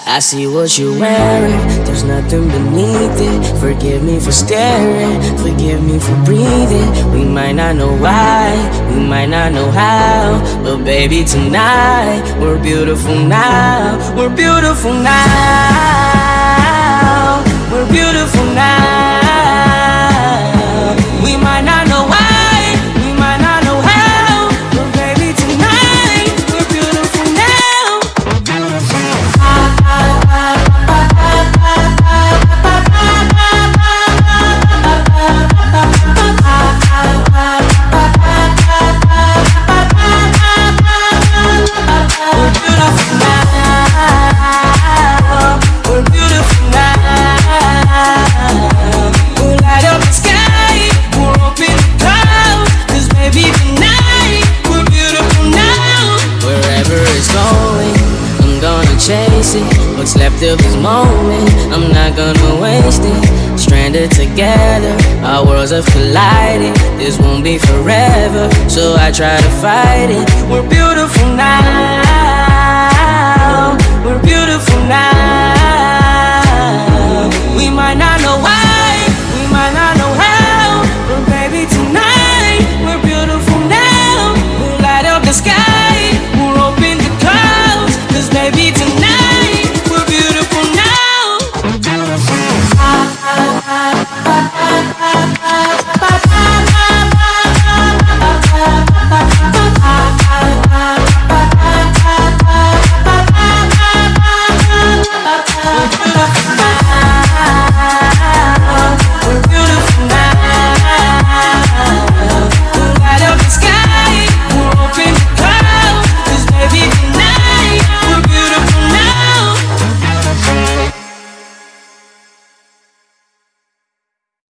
I see what you're wearing, there's nothing beneath it. Forgive me for staring, forgive me for breathing. We might not know why, we might not know how, but baby tonight, we're beautiful now. We're beautiful now. We're beautiful now. We might not know why, we might not know how, but baby tonight, we're beautiful now. We're beautiful. Chase it, what's left of this moment, I'm not gonna waste it. Stranded together, our worlds have collided. This won't be forever, so I try to fight it. We're beautiful now.